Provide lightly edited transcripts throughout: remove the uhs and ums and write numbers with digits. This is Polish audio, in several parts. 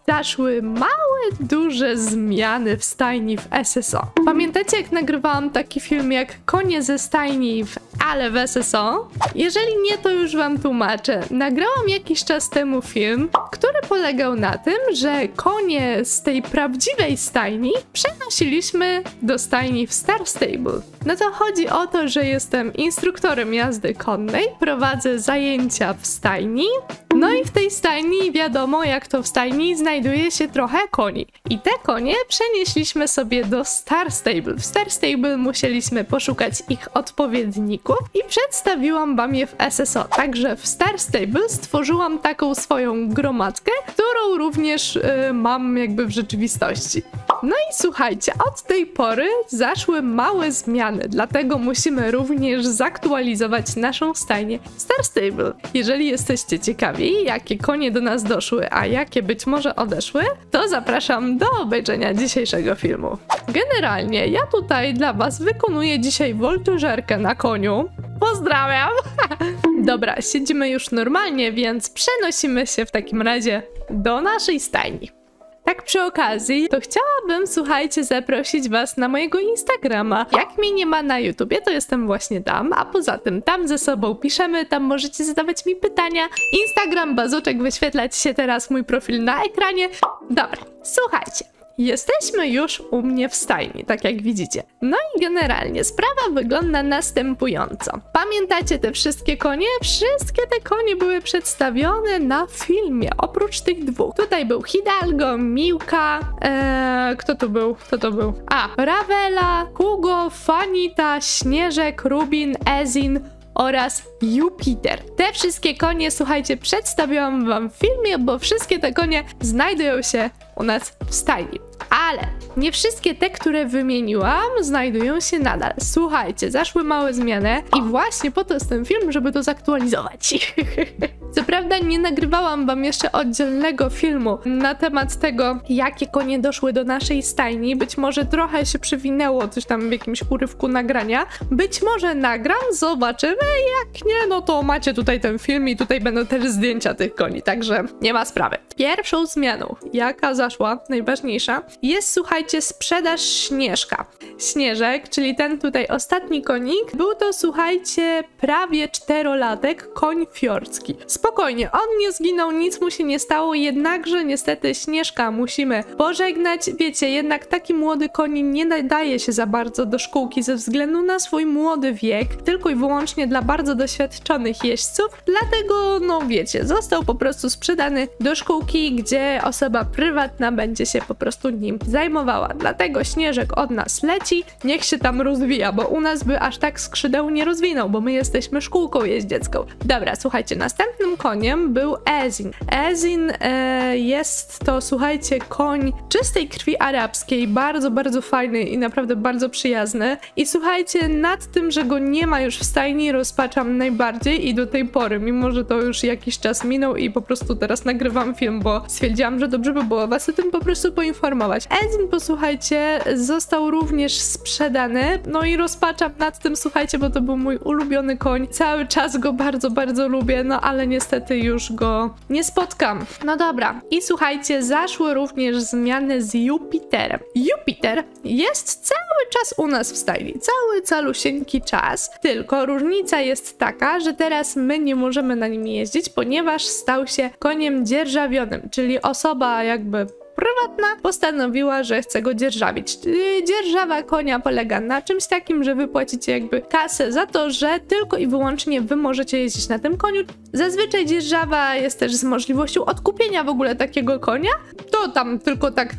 zaszły małe, duże zmiany w stajni w SSO. Pamiętacie, jak nagrywałam taki film jak Konie ze stajni ale w SSO? Jeżeli nie, to już wam tłumaczę. Nagrałam jakiś czas temu film, który polegał na tym, że konie z tej prawdziwej stajni przenosiliśmy do stajni w Star Stable. No to chodzi o to, że jestem instruktorem jazdy konnej, prowadzę zajęcia w stajni, no i w tej stajni, wiadomo jak to w stajni, znajduje się trochę koni. I te konie przenieśliśmy sobie do Star Stable. W Star Stable musieliśmy poszukać ich odpowiedników i przedstawiłam wam je w SSO. Także w Star Stable stworzyłam taką swoją gromadkę, którą również mam jakby w rzeczywistości. No i słuchajcie, od tej pory zaszły małe zmiany, dlatego musimy również zaktualizować naszą stajnię Star Stable. Jeżeli jesteście ciekawi, jakie konie do nas doszły, a jakie być może odeszły, to zapraszam do obejrzenia dzisiejszego filmu. Generalnie ja tutaj dla was wykonuję dzisiaj woltyżerkę na koniu. Pozdrawiam! Dobra, siedzimy już normalnie, więc przenosimy się w takim razie do naszej stajni. Tak przy okazji, to chciałabym, słuchajcie, zaprosić was na mojego Instagrama. Jak mnie nie ma na YouTubie, to jestem właśnie tam, a poza tym tam ze sobą piszemy, tam możecie zadawać mi pytania. Instagram Bazuczek, wyświetla ci się teraz mój profil na ekranie. Dobra, słuchajcie. Jesteśmy już u mnie w stajni, tak jak widzicie. No i generalnie sprawa wygląda następująco. Pamiętacie te wszystkie konie? Wszystkie te konie były przedstawione na filmie, oprócz tych dwóch. Tutaj był Hidalgo, Miłka, kto to był? Ravela, Hugo, Fanita, Śnieżek, Rubin, Ezin oraz Jupiter. Te wszystkie konie, słuchajcie, przedstawiłam wam w filmie, bo wszystkie te konie znajdują się u nas w stajni. Ale nie wszystkie te, które wymieniłam, znajdują się nadal. Słuchajcie, zaszły małe zmiany i właśnie po to jest ten film, żeby to zaktualizować. Co prawda nie nagrywałam wam jeszcze oddzielnego filmu na temat tego, jakie konie doszły do naszej stajni. Być może trochę się przewinęło coś tam w jakimś urywku nagrania. Być może nagram, zobaczymy. Jak nie, no to macie tutaj ten film i tutaj będą też zdjęcia tych koni, także nie ma sprawy. Pierwszą zmianą, jaka zaszła, najważniejsza, jest, słuchajcie, sprzedaż Śnieżka. Śnieżek, czyli ten tutaj ostatni konik, był to, słuchajcie, prawie 4-latek koń fiorcki. Spokojnie, on nie zginął, nic mu się nie stało, jednakże niestety Śnieżka musimy pożegnać. Wiecie, jednak taki młody koń nie nadaje się za bardzo do szkółki ze względu na swój młody wiek, tylko i wyłącznie dla bardzo doświadczonych jeźdźców, dlatego, no wiecie, został po prostu sprzedany do szkółki, gdzie osoba prywatna będzie się po prostu nim zajmowała. Dlatego Śnieżek od nas leci, niech się tam rozwija, bo u nas by aż tak skrzydeł nie rozwinął, bo my jesteśmy szkółką jeździecką. Dobra, słuchajcie, następnym koniem był Ezin. Ezin jest to, słuchajcie, koń czystej krwi arabskiej, bardzo, bardzo fajny i naprawdę bardzo przyjazny. I słuchajcie, nad tym, że go nie ma już w stajni, rozpaczam najbardziej i do tej pory, mimo że to już jakiś czas minął i po prostu teraz nagrywam film, bo stwierdziłam, że dobrze by było was o tym po prostu poinformować. Ezin, posłuchajcie, został również sprzedany, no i rozpaczam nad tym, słuchajcie, bo to był mój ulubiony koń. Cały czas go bardzo, bardzo lubię, no ale niestety już go nie spotkam. No dobra, i słuchajcie, zaszły również zmiany z Jupiterem. Jupiter jest cały czas u nas w stajni, cały calusieńki czas, tylko różnica jest taka, że teraz my nie możemy na nim jeździć, ponieważ stał się koniem dzierżawionym, czyli osoba jakby prywatna postanowiła, że chce go dzierżawić. Dzierżawa konia polega na czymś takim, że wy płacicie jakby kasę za to, że tylko i wyłącznie wy możecie jeździć na tym koniu. Zazwyczaj dzierżawa jest też z możliwością odkupienia w ogóle takiego konia. To tam tylko tak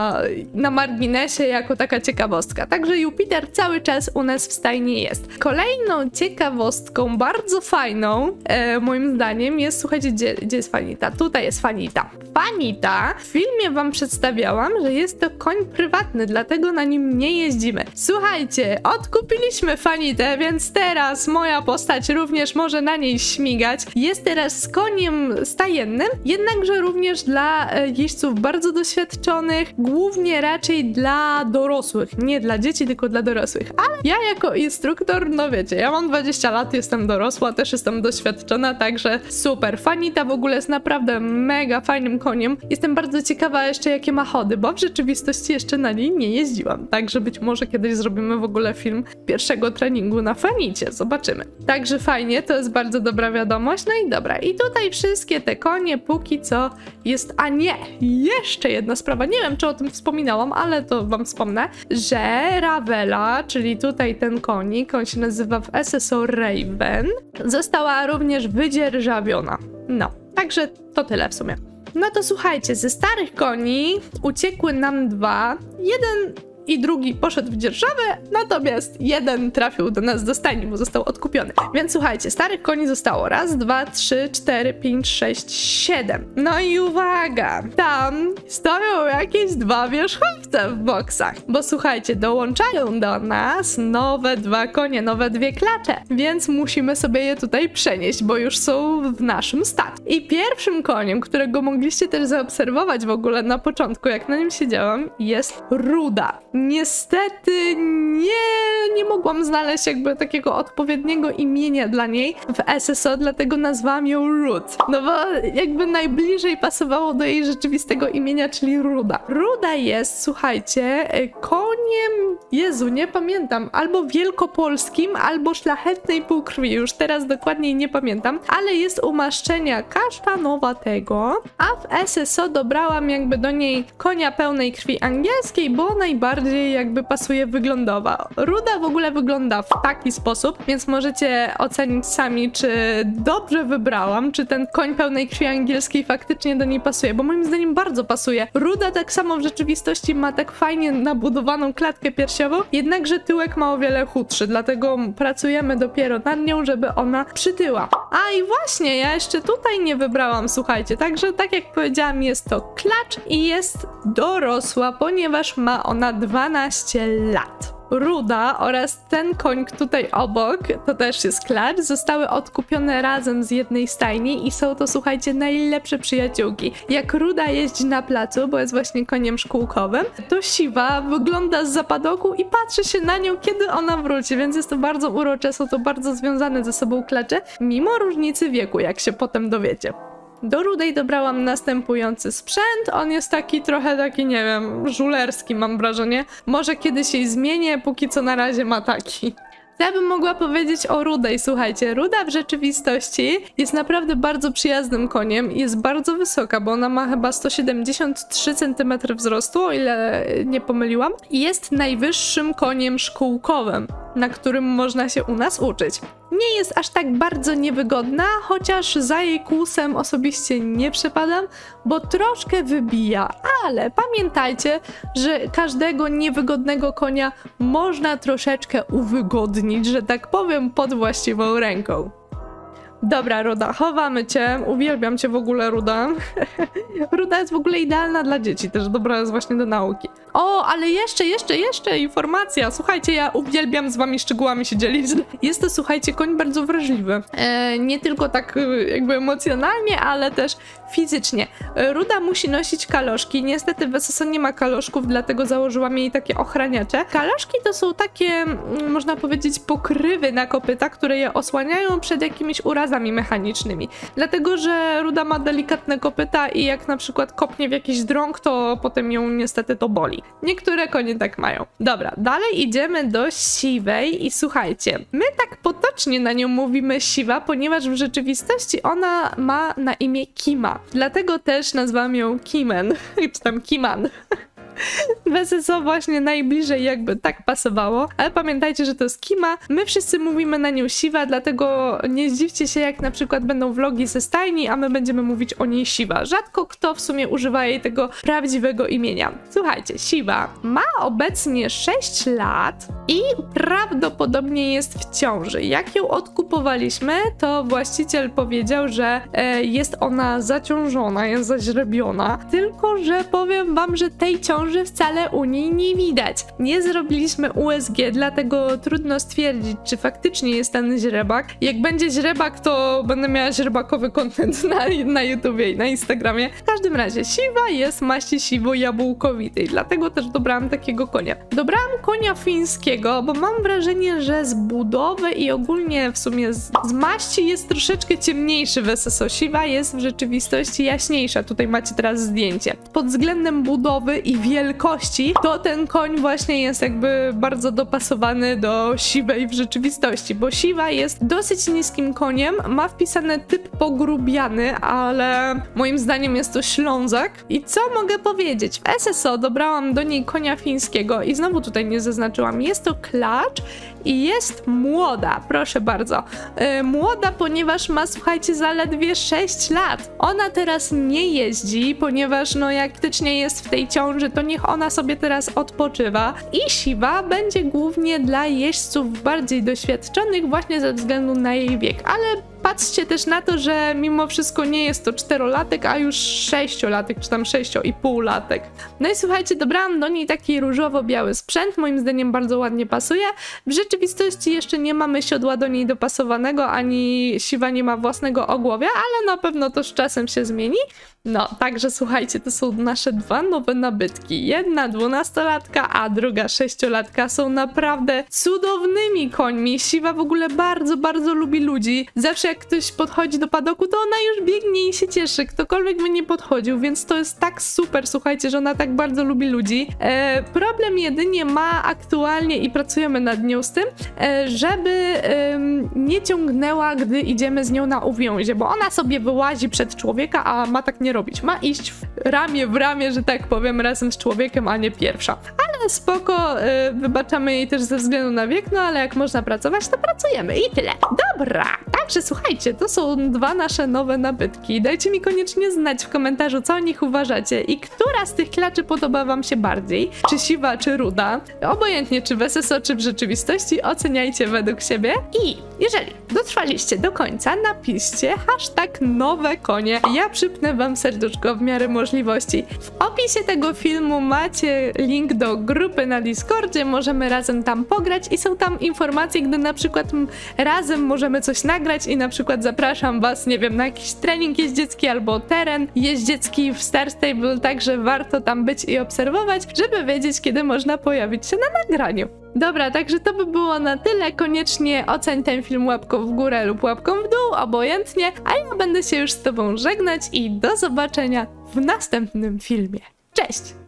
na marginesie, jako taka ciekawostka. Także Jupiter cały czas u nas w stajni jest. Kolejną ciekawostką, bardzo fajną, moim zdaniem, jest, słuchajcie, gdzie jest Fanita? Tutaj jest Fanita. Fanita w filmie wam przedstawiałam, że jest to koń prywatny, dlatego na nim nie jeździmy. Słuchajcie, odkupiliśmy Fanitę, więc teraz moja postać również może na niej śmigać. Jest teraz koniem stajennym, jednakże również dla jeźdźców bardzo doświadczonych, głównie raczej dla dorosłych, nie dla dzieci, tylko dla dorosłych. Ale ja jako instruktor, no wiecie, ja mam 20 lat, jestem dorosła, też jestem doświadczona, także super. Fanita w ogóle jest naprawdę mega fajnym koniem. Jestem bardzo ciekawa jeszcze, jakie ma chody, bo w rzeczywistości jeszcze na niej nie jeździłam. Także być może kiedyś zrobimy w ogóle film pierwszego treningu na Fanicie. Zobaczymy. Także fajnie, to jest bardzo dobra wiadomość. No i dobra, i tutaj wszystkie te konie póki co jest... A nie! Jeszcze jedna sprawa, nie wiem, czy o tym wspominałam, ale to wam wspomnę, że Ravella, czyli tutaj ten konik, on się nazywa w SSO Raven, została również wydzierżawiona. No, także to tyle w sumie. No to słuchajcie, ze starych koni uciekły nam dwa. Jeden i drugi poszedł w dzierżawę, natomiast jeden trafił do nas do stajni, bo został odkupiony. Więc słuchajcie, starych koni zostało 1, 2, 3, 4, 5, 6, 7. No i uwaga, tam stoją jakieś 2 wierzchowce w boksach, bo słuchajcie, dołączają do nas nowe 2 konie, nowe 2 klacze, więc musimy sobie je tutaj przenieść, bo już są w naszym statku. I pierwszym koniem, którego mogliście też zaobserwować w ogóle na początku, jak na nim siedziałam, jest Ruda. Niestety nie mogłam znaleźć jakby takiego odpowiedniego imienia dla niej w SSO, dlatego nazwałam ją Rud. No bo jakby najbliżej pasowało do jej rzeczywistego imienia, czyli Ruda. Ruda jest, słuchajcie, koniem, Jezu, nie pamiętam, albo wielkopolskim, albo szlachetnej półkrwi, już teraz dokładniej nie pamiętam, ale jest umaszczenia kasztanowatego, a w SSO dobrałam jakby do niej konia pełnej krwi angielskiej, bo najbardziej jakby pasuje wyglądowo. Ruda w ogóle wygląda w taki sposób, więc możecie ocenić sami, czy dobrze wybrałam, czy ten koń pełnej krwi angielskiej faktycznie do niej pasuje, bo moim zdaniem bardzo pasuje. Ruda tak samo w rzeczywistości ma tak fajnie nabudowaną klatkę piersiową, jednakże tyłek ma o wiele chudszy, dlatego pracujemy dopiero nad nią, żeby ona przytyła. A i właśnie, ja jeszcze tutaj nie wybrałam, słuchajcie, także tak jak powiedziałam, jest to klacz i jest dorosła, ponieważ ma ona 12 lat. Ruda oraz ten koń tutaj obok, to też jest klacz, zostały odkupione razem z jednej stajni i są to, słuchajcie, najlepsze przyjaciółki. Jak Ruda jeździ na placu, bo jest właśnie koniem szkółkowym, to Siwa wygląda z zapadoku i patrzy się na nią, kiedy ona wróci, więc jest to bardzo urocze, są to bardzo związane ze sobą klacze, mimo różnicy wieku, jak się potem dowiecie. Do Rudej dobrałam następujący sprzęt, on jest trochę taki, nie wiem, żulerski mam wrażenie. Może kiedyś jej zmienię, póki co na razie ma taki. Co ja bym mogła powiedzieć o Rudej? Słuchajcie, Ruda w rzeczywistości jest naprawdę bardzo przyjaznym koniem i jest bardzo wysoka, bo ona ma chyba 173 cm wzrostu, o ile nie pomyliłam. I jest najwyższym koniem szkółkowym, na którym można się u nas uczyć. Nie jest aż tak bardzo niewygodna, chociaż za jej kłusem osobiście nie przepadam, bo troszkę wybija, ale pamiętajcie, że każdego niewygodnego konia można troszeczkę uwygodnić, że tak powiem, pod właściwą ręką. Dobra, Ruda, chowamy cię. Uwielbiam cię w ogóle, Ruda. Ruda jest w ogóle idealna dla dzieci, też dobra jest właśnie do nauki. O, ale jeszcze informacja. Słuchajcie, ja uwielbiam z wami szczegółami się dzielić. Jest to, słuchajcie, koń bardzo wrażliwy. Nie tylko tak jakby emocjonalnie, ale też fizycznie. Ruda musi nosić kaloszki. Niestety w SSO nie ma kaloszków, dlatego założyłam jej takie ochraniacze. Kaloszki to są takie, można powiedzieć, pokrywy na kopyta, które je osłaniają przed jakimiś urazami mechanicznymi. Dlatego, że Ruda ma delikatne kopyta i jak na przykład kopnie w jakiś drąg, to potem ją niestety to boli. Niektóre konie tak mają. Dobra, dalej idziemy do Siwej i słuchajcie, my tak potocznie na nią mówimy Siwa, ponieważ w rzeczywistości ona ma na imię Kima. Dlatego też nazwam ją Kimen, czy tam Kiman. W SSO właśnie najbliżej jakby tak pasowało, ale pamiętajcie, że to jest Kima. My wszyscy mówimy na nią Siwa, dlatego nie zdziwcie się, jak na przykład będą vlogi ze stajni, a my będziemy mówić o niej Siwa. Rzadko kto w sumie używa jej tego prawdziwego imienia. Słuchajcie, Siwa ma obecnie 6 lat i prawdopodobnie jest w ciąży. Jak ją odkupowaliśmy, to właściciel powiedział, że jest ona zaciążona, jest zaźrebiona, tylko że powiem wam, że tej ciąży wcale ale u niej nie widać. Nie zrobiliśmy USG, dlatego trudno stwierdzić, czy faktycznie jest ten źrebak. Jak będzie źrebak, to będę miała źrebakowy content na YouTubie i na Instagramie. W każdym razie siwa jest maści siwo-jabłkowitej, dlatego też dobrałam takiego konia. Dobrałam konia fińskiego, bo mam wrażenie, że z budowy i ogólnie w sumie z maści jest troszeczkę ciemniejszy w SSO. Siwa jest w rzeczywistości jaśniejsza. Tutaj macie teraz zdjęcie. Pod względem budowy i wielkości to ten koń właśnie jest jakby bardzo dopasowany do siwej w rzeczywistości, bo siwa jest dosyć niskim koniem, ma wpisany typ pogrubiany, ale moim zdaniem jest to Ślązak. I co mogę powiedzieć? W SSO dobrałam do niej konia fińskiego i znowu tutaj nie zaznaczyłam. Jest to klacz i jest młoda, proszę bardzo. Młoda, ponieważ ma, słuchajcie, zaledwie 6 lat. Ona teraz nie jeździ, ponieważ no jak faktycznie jest w tej ciąży, to niech ona sobie teraz odpoczywa. I siwa będzie głównie dla jeźdźców bardziej doświadczonych właśnie ze względu na jej wiek, ale patrzcie też na to, że mimo wszystko nie jest to 4-latek, a już 6-latek, czy tam 6,5-latek. No i słuchajcie, dobrałam do niej taki różowo-biały sprzęt, moim zdaniem bardzo ładnie pasuje. W rzeczywistości jeszcze nie mamy siodła do niej dopasowanego, ani siwa nie ma własnego ogłowia, ale na pewno to z czasem się zmieni. No, także słuchajcie, to są nasze dwa nowe nabytki. Jedna 12-latka, a druga 6-latka. Są naprawdę cudownymi końmi. Siwa w ogóle bardzo, bardzo lubi ludzi. Zawsze jak ktoś podchodzi do padoku, to ona już biegnie i się cieszy. Ktokolwiek by nie podchodził, więc to jest tak super, słuchajcie, że ona tak bardzo lubi ludzi. Problem jedynie ma aktualnie i pracujemy nad nią z tym, żeby nie ciągnęła, gdy idziemy z nią na uwiązie, bo ona sobie wyłazi przed człowieka, a ma tak nie robić. Ma iść ramię w ramię, że tak powiem, razem z człowiekiem, a nie pierwsza. Ale spoko, wybaczamy jej też ze względu na wiek, no ale jak można pracować, to pracujemy i tyle. Dobra, także słuchajcie, to są dwa nasze nowe nabytki. Dajcie mi koniecznie znać w komentarzu, co o nich uważacie i która z tych klaczy podoba wam się bardziej. Czy siwa, czy ruda. Obojętnie, czy w SSO, czy w rzeczywistości, oceniajcie według siebie. I jeżeli dotrwaliście do końca, napiszcie #nowekonie. Ja przypnę wam serduszko w miarę możliwości. W opisie tego filmu macie link do grupy na Discordzie, możemy razem tam pograć i są tam informacje, gdy na przykład razem możemy coś nagrać i na przykład zapraszam was, nie wiem, na jakiś trening jeździecki albo teren jeździecki w Star Stable, także warto tam być i obserwować, żeby wiedzieć, kiedy można pojawić się na nagraniu. Dobra, także to by było na tyle. Koniecznie oceń ten film łapką w górę lub łapką w dół, obojętnie, a ja będę się już z tobą żegnać i do zobaczenia w następnym filmie. Cześć!